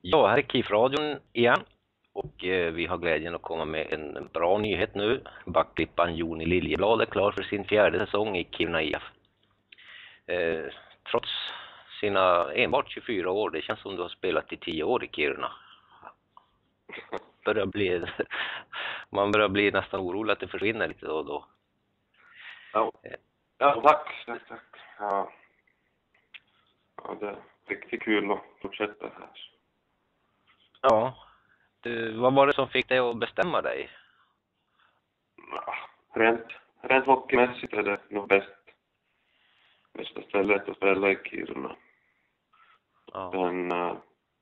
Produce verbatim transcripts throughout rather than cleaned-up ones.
Ja, här är KIF-radion igen och eh, vi har glädjen att komma med en bra nyhet nu. Backklippan Joni Liljeblad är klar för sin fjärde säsong i Kiruna I F. Eh, trots sina enbart tjugofyra år, det känns som du har spelat i tio år i Kiruna. Börjar bli, man börjar bli nästan orolig att det försvinner lite då och då. Ja, ja tack. tack, tack. Ja. Ja, det är riktigt kul att fortsätta här. Ja, du, vad var det som fick dig att bestämma dig? Ja, rent, rent hockeymässigt är det nog bäst. Bästa stället att spela i Kiruna. Ja. Men uh,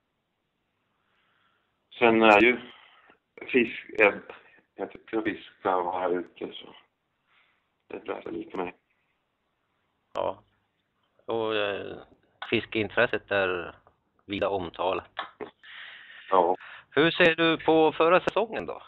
sen är ju fisk, jag, jag tycker att fisk ska vara ute, så det är bra för lika mig. Ja, och eh, fiskeintresset är vida omtalat. Ja. Hur ser du på förra säsongen då?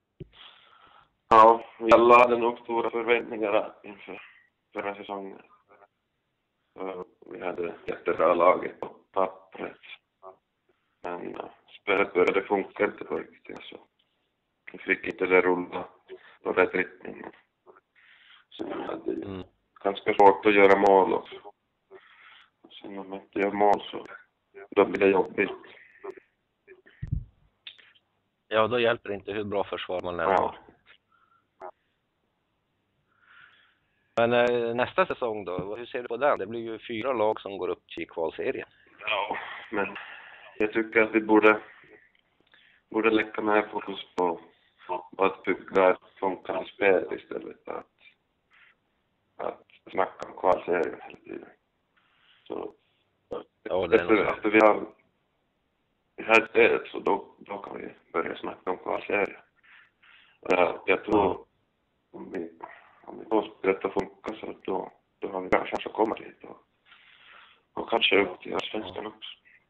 Ja, vi alla hade nog stora förväntningar inför förra säsongen. Så vi hade jättebra laget på pappret. Men uh, spelet började funka inte på riktigt, så vi fick inte det rulla på rätt riktning. Så vi hade ju Mm. ganska svårt att göra mål också. Och sen om man inte gör mål så då blir det jobbigt. Ja, då hjälper det inte hur bra försvar man är. Ja. Men eh, nästa säsong då, hur ser du på den? Det blir ju fyra lag som går upp till kvalserien. Ja, men jag tycker att vi borde borde lägga mer fokus på, på att bygga ett funkande spel istället för att, att snacka om kvalserien hela tiden. Så Ja, det är nog efter, så. efter vi har det här spelet, så då, då kan vi börja snacka om kvalserien. Uh, jag tror om vi om vi får spelet att funka, så då, då har vi bra chans att komma dit och, och kanske upp till svenskan också.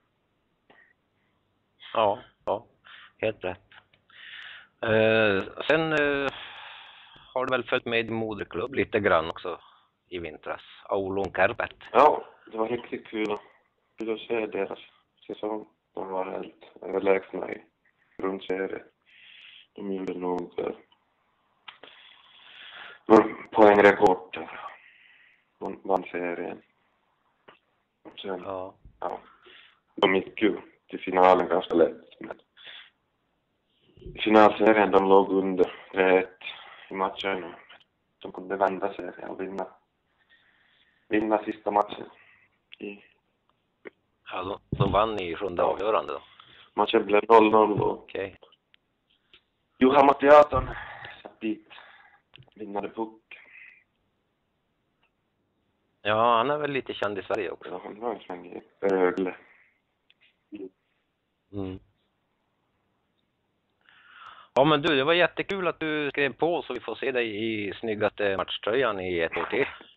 Ja, ja, helt rätt. Eh, sen eh, har du väl följt med i moderklubb lite grann också i vintras. Oulun Kärpät. Ja, det var riktigt kul att, kul att se deras säsong. De var helt överlägsna i grundserien. De gjorde nog uh, poängrekord där. De vann serien. Och sen, Ja. ja, de gick ju till finalen ganska lätt. Men i finalserien de låg under tre ett i matchen. De kunde vända serien och vinna, vinna sista matchen. I, Ja, de, de vann i sjunde avgörande då. matchen blev noll noll och Okej. Juha Mattiaton satt dit vinnade puck. Ja, han är väl lite känd i Sverige också. Ja, han var en sväng i Rögle. Mm. Ja, men du, det var jättekul att du skrev på så vi får se dig i snyggaste matchtröjan i ett år till.